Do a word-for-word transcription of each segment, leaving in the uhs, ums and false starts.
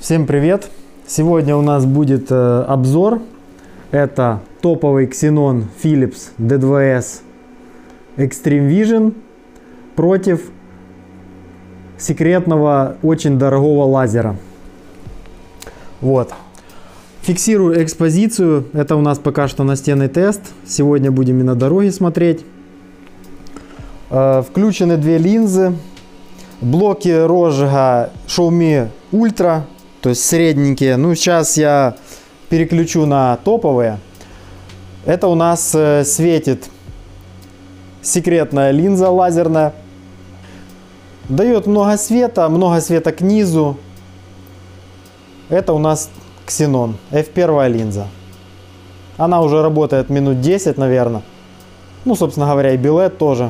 Всем привет! Сегодня у нас будет э, обзор. Это топовый Xenon Philips ди два эс Extreme Vision против секретного, очень дорогого лазера. Вот. Фиксирую экспозицию. Это у нас пока что настенный тест. Сегодня будем и на дороге смотреть. Э, включены две линзы. Блоки розжига Xiaomi Ultra, то есть средненькие. Ну, сейчас я переключу на топовые. Это у нас э, светит секретная линза лазерная. Дает много света, много света к низу. Это у нас Xenon эф один линза. Она уже работает минут десять, наверное. Ну, собственно говоря, и билет тоже.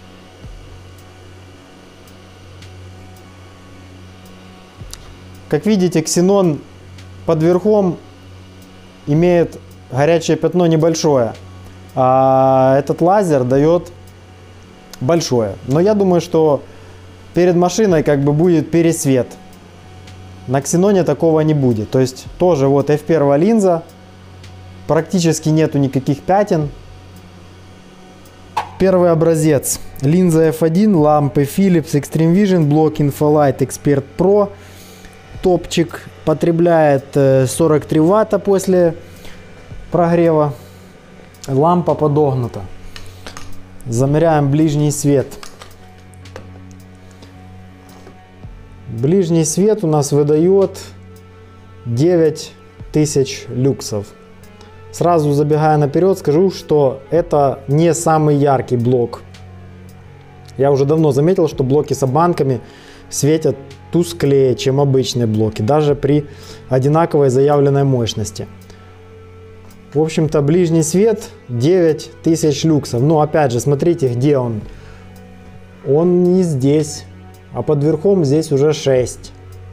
Как видите, Xenon под верхом имеет горячее пятно небольшое, а этот лазер дает большое. Но я думаю, что перед машиной как бы будет пересвет. На Xenon такого не будет. То есть тоже вот эф один линза, практически нету никаких пятен. Первый образец. Линза эф один, лампы Philips Extreme Vision, блок InfoLight Expert Pro. Топчик потребляет сорок три ватта после прогрева. Лампа подогнута. Замеряем ближний свет. Ближний свет у нас выдает девять тысяч люксов. Сразу забегая наперед, скажу, что это не самый яркий блок. Я уже давно заметил, что блоки с обманками светят тусклее, чем обычные блоки, даже при одинаковой заявленной мощности. В общем-то, ближний свет девять тысяч люксов. Но опять же, смотрите, где он. Он не здесь, а под верхом здесь уже шесть.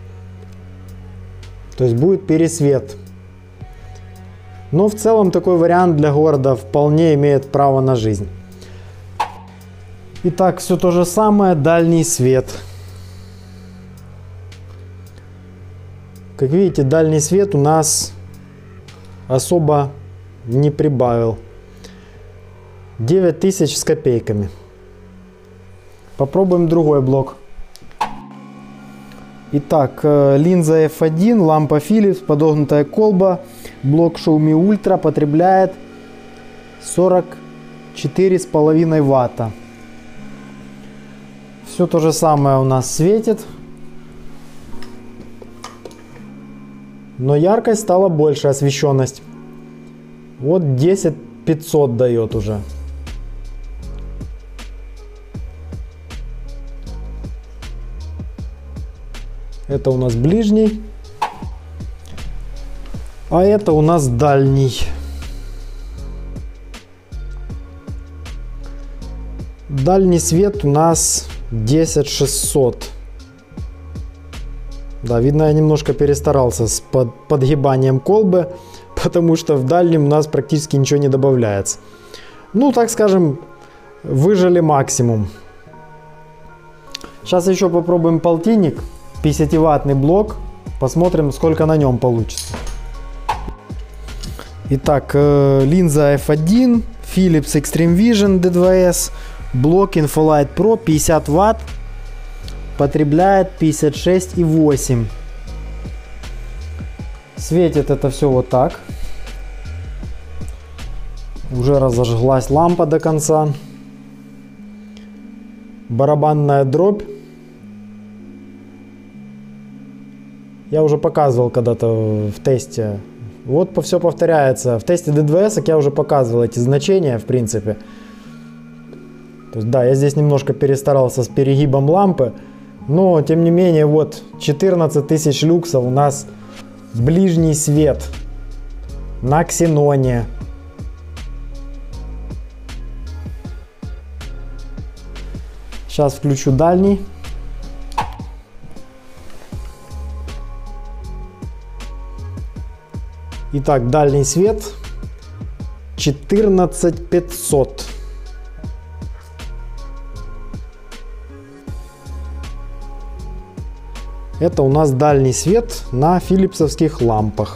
То есть будет пересвет. Но в целом такой вариант для города вполне имеет право на жизнь. Итак, все то же самое, дальний свет. Как видите, дальний свет у нас особо не прибавил. девять тысяч с копейками. Попробуем другой блок. Итак, линза эф один, лампа Philips, подогнутая колба, блок Xiaomi Ultra потребляет сорок четыре с половиной ватта. Все то же самое у нас светит. Но яркость стала больше, освещенность. Вот десять пятьсот дает уже. Это у нас ближний. А это у нас дальний. Дальний свет у нас десять шестьсот. Да, видно, я немножко перестарался с под, подгибанием колбы, потому что в дальнем у нас практически ничего не добавляется. Ну, так скажем, выжали максимум. Сейчас еще попробуем полтинник, пятидесятиваттный блок, посмотрим, сколько на нем получится. Итак, э, линза эф один, Philips Extreme Vision ди два эс, блок InfoLight Pro, пятьдесят ватт. Потребляет пятьдесят шесть и восемь. Светит это все вот так. Уже разожглась лампа до конца. Барабанная дробь. Я уже показывал когда-то в тесте. Вот все повторяется. В тесте ди два эс я уже показывал эти значения, в принципе. То есть, да, я здесь немножко перестарался с перегибом лампы. Но, тем не менее, вот четырнадцать тысяч люксов у нас ближний свет на Xenon. Сейчас включу дальний. Итак, дальний свет четырнадцать пятьсот. Это у нас дальний свет на филипсовских лампах.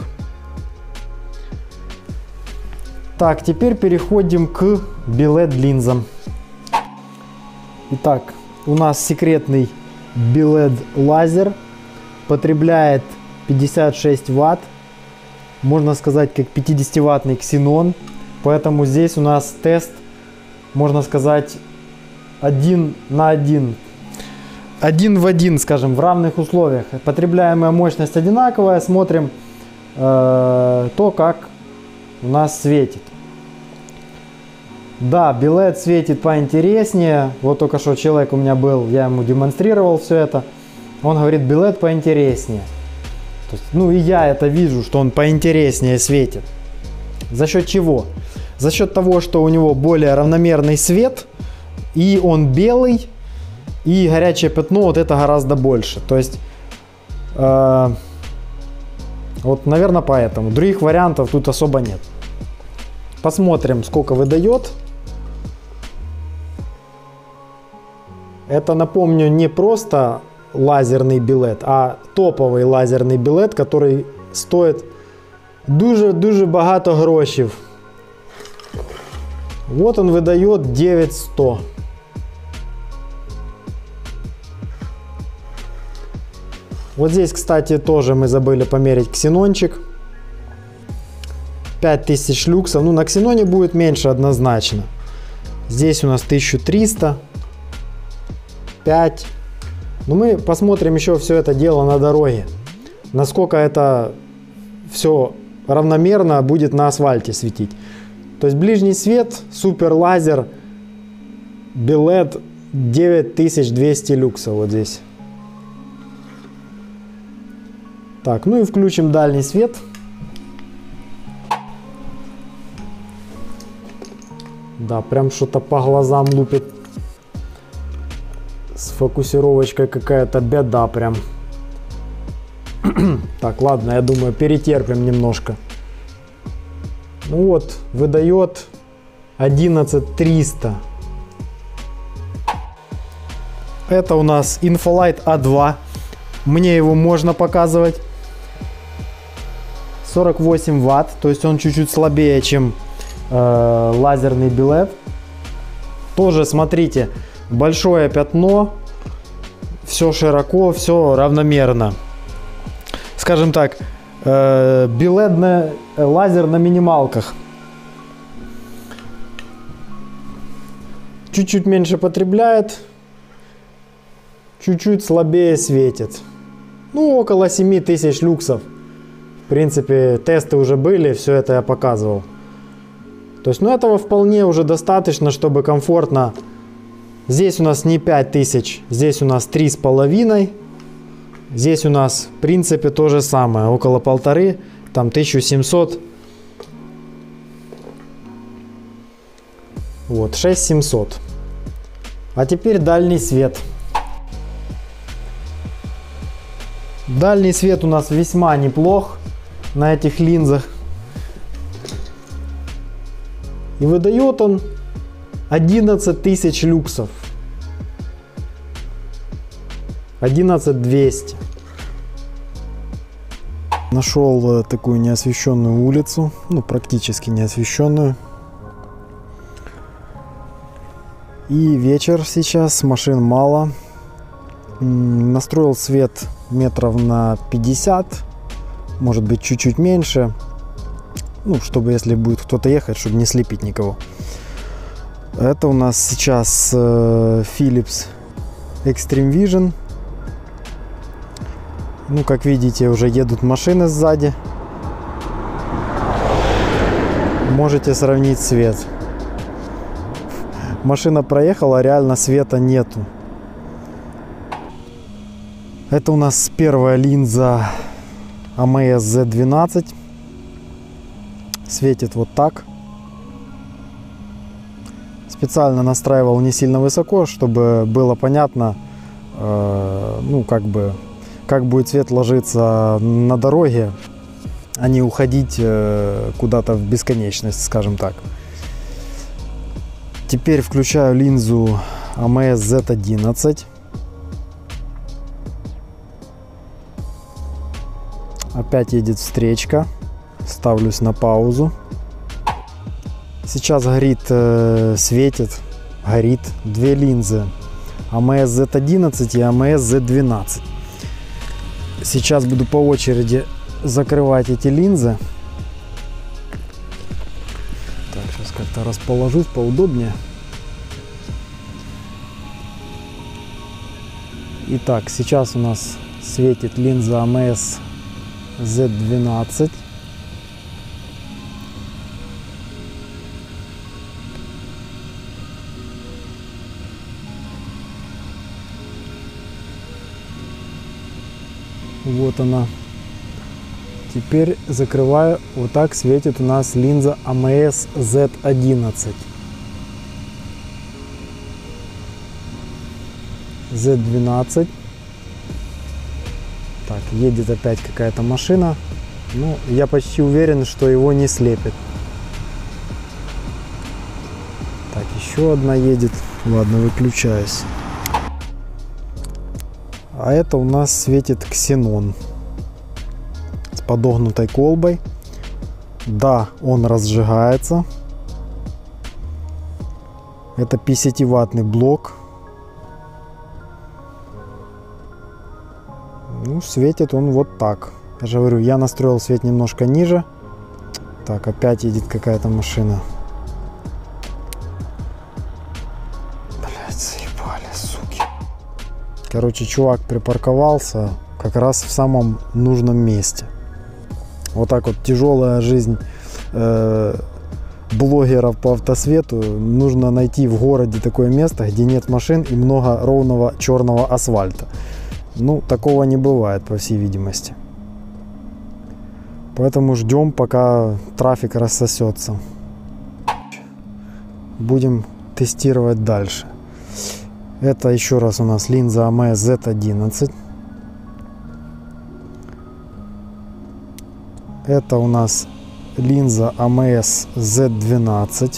Так, теперь переходим к билет линзам. Итак, у нас секретный билет лазер. Потребляет пятьдесят шесть ватт. Можно сказать, как пятидесятиваттный ксенон. Поэтому здесь у нас тест, можно сказать, один на один. Один в один, скажем, в равных условиях. Потребляемая мощность одинаковая. Смотрим э, то, как у нас светит. Да, билет светит поинтереснее. Вот только что человек у меня был, я ему демонстрировал все это. Он говорит, билет поинтереснее. То есть, ну и я это вижу, что он поинтереснее светит. За счет чего? За счет того, что у него более равномерный свет, и он белый, и горячее пятно вот это гораздо больше. То есть, э, вот, наверное, поэтому. Других вариантов тут особо нет. Посмотрим, сколько выдает. Это, напомню, не просто лазерный билет, а топовий лазерний білет, который стоит дуже-дуже багато грошей. Вот он выдает девять сто. Вот здесь, кстати, тоже мы забыли померить ксенончик. пять тысяч люксов. Ну, на ксеноне будет меньше однозначно. Здесь у нас тысяча триста. пять. Но мы посмотрим еще все это дело на дороге. Насколько это все равномерно будет на асфальте светить. То есть ближний свет, супер лазер, билет девять тысяч двести люксов вот здесь. Так, ну и включим дальний свет. Да, прям что-то по глазам лупит. С фокусировочкой какая-то беда прям. Так, ладно, я думаю, перетерпим немножко. Ну вот, выдает одиннадцать триста. Это у нас Infolight а два. Мне его можно показывать. сорок восемь ватт, то есть он чуть-чуть слабее, чем э, лазерный билет. Тоже, смотрите, большое пятно, все широко, все равномерно. Скажем так, э, билет на, э, лазер на минималках. Чуть-чуть меньше потребляет, чуть-чуть слабее светит. Ну, около семь тысяч люксов. В принципе, тесты уже были, все это я показывал. То есть, ну, этого вполне уже достаточно, чтобы комфортно. Здесь у нас не пять тысяч, здесь у нас три с половиной. Здесь у нас, в принципе, то же самое, около полторы, там тысяча семьсот. Вот, шесть тысяч семьсот. А теперь дальний свет. Дальний свет у нас весьма неплох на этих линзах. И выдает он одиннадцать тысяч люксов. одиннадцать двести. Нашел такую неосвещенную улицу, ну практически неосвещенную. И вечер сейчас, машин мало. Настроил свет метров на пятьдесят, может быть чуть-чуть меньше. Ну, чтобы если будет кто-то ехать, чтобы не слепить никого. Это у нас сейчас э, Philips Extreme Vision. Ну, как видите, уже едут машины сзади. Можете сравнить свет. Машина проехала, реально света нету. Это у нас первая линза эй эм эс зет двенадцать. Светит вот так. Специально настраивал не сильно высоко, чтобы было понятно, э, ну, как бы, как будет свет ложиться на дороге, а не уходить э, куда-то в бесконечность, скажем так. Теперь включаю линзу эй эм эс зет одиннадцать. Опять едет встречка. Ставлюсь на паузу. Сейчас горит, э, светит, горит две линзы. эй эм эс зет одиннадцать и эй эм эс зет двенадцать. Сейчас буду по очереди закрывать эти линзы. Так, сейчас как-то расположусь поудобнее. Итак, сейчас у нас светит линза эй эм эс зет двенадцать. Вот она. Теперь закрываю. Вот так светит у нас линза эй эм эс зет одиннадцать. зет двенадцать. Так, едет опять какая-то машина. Ну, я почти уверен, что его не слепит. Так, еще одна едет. Ладно, выключаюсь. А это у нас светит ксенон с подогнутой колбой. Да, он разжигается. Это пятидесятиваттный блок. Ну, светит он вот так. Я же говорю, я настроил свет немножко ниже. Так, опять едет какая-то машина. Блять, заебали, суки. Короче, чувак припарковался как раз в самом нужном месте. Вот так вот тяжелая жизнь э, блогеров по автосвету. Нужно найти в городе такое место, где нет машин и много ровного черного асфальта. Ну, такого не бывает, по всей видимости. Поэтому ждем, пока трафик рассосется. Будем тестировать дальше. Это еще раз у нас линза эй эм эс зет одиннадцать. Это у нас линза эй эм эс зет двенадцать.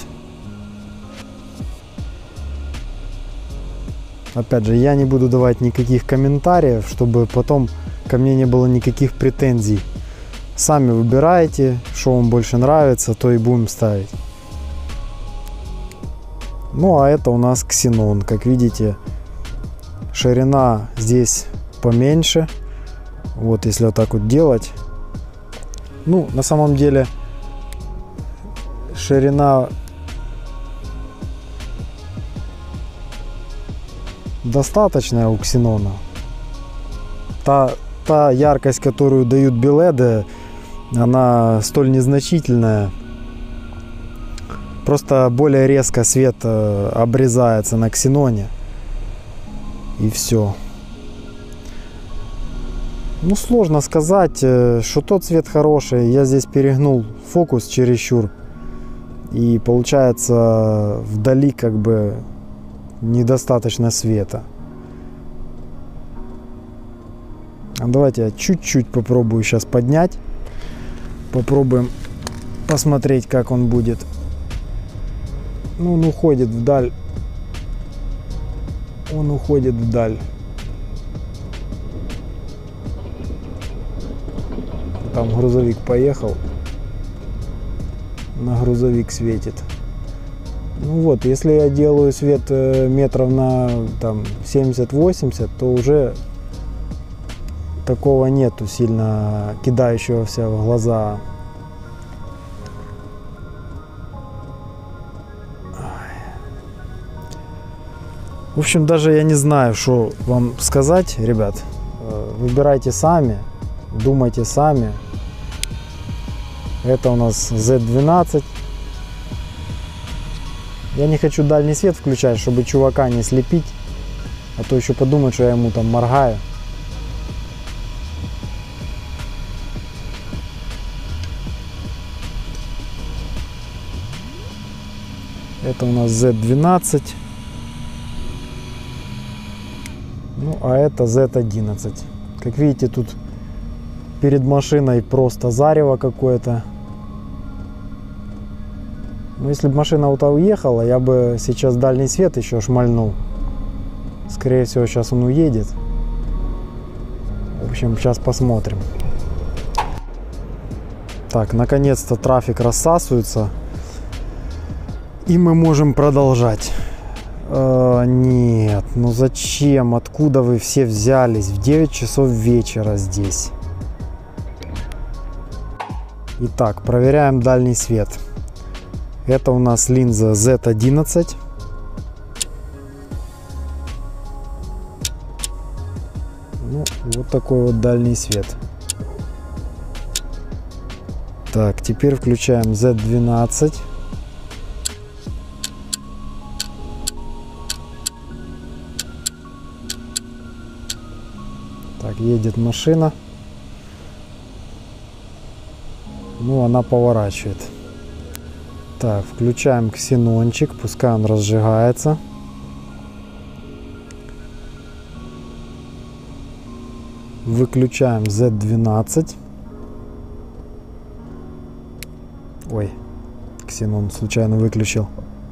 Опять же, я не буду давать никаких комментариев, чтобы потом ко мне не было никаких претензий. Сами выбираете, что вам больше нравится, то и будем ставить. Ну, а это у нас ксенон. Как видите, ширина здесь поменьше. Вот, если вот так вот делать. Ну, на самом деле, ширина достаточная у ксенона. Та, та яркость, которую дают беледы, она столь незначительная. Просто более резко свет обрезается на ксеноне. И все. Ну, сложно сказать, что тот цвет хороший. Я здесь перегнул фокус чересчур. И получается вдали как бы недостаточно света. А давайте я чуть-чуть попробую сейчас поднять. Попробуем посмотреть, как он будет. Ну, он уходит вдаль. Он уходит вдаль. Там грузовик поехал. На грузовик светит. Ну вот, если я делаю свет метров на там семьдесят-восемьдесят, то уже такого нету сильно кидающегося в глаза. В общем, даже я не знаю, что вам сказать, ребят. Выбирайте сами, думайте сами. Это у нас зет двенадцать. Я не хочу дальний свет включать, чтобы чувака не слепить, а то еще подумают, что я ему там моргаю. Это у нас зет двенадцать. Ну, а это зет одиннадцать. Как видите, тут перед машиной просто зарево какое-то. Ну, если бы машина вот уехала, я бы сейчас дальний свет еще шмальнул. Скорее всего, сейчас он уедет. В общем, сейчас посмотрим. Так, наконец-то трафик рассасывается. И мы можем продолжать. Э, нет, ну зачем? Откуда вы все взялись? В девять часов вечера здесь. Итак, проверяем дальний свет. Это у нас линза зет одиннадцать. Ну, вот такой вот дальний свет. Так, теперь включаем зет двенадцать. Так, едет машина. Ну, она поворачивает. Так, включаем ксенончик, пускай он разжигается. Выключаем зет двенадцать. Ой, ксенон случайно выключил.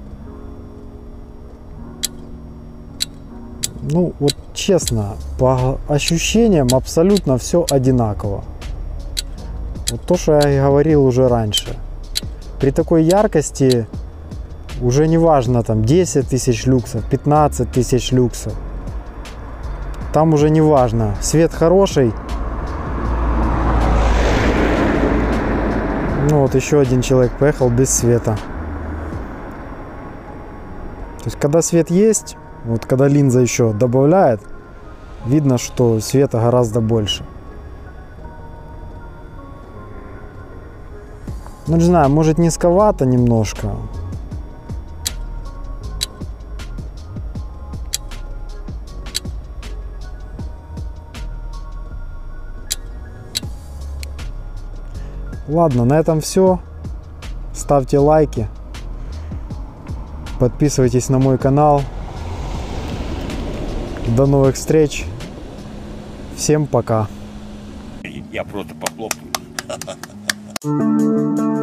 Ну, вот честно, по ощущениям абсолютно все одинаково. Вот то, что я и говорил уже раньше. При такой яркости уже не важно там десять тысяч люксов, пятнадцать тысяч люксов. Там уже не важно. Свет хороший. Ну вот еще один человек поехал без света. То есть когда свет есть, вот когда линза еще добавляет, видно, что света гораздо больше. Ну, не знаю, может низковато немножко. Ладно, на этом все. Ставьте лайки. Подписывайтесь на мой канал. До новых встреч. Всем пока. Я просто похлопаю.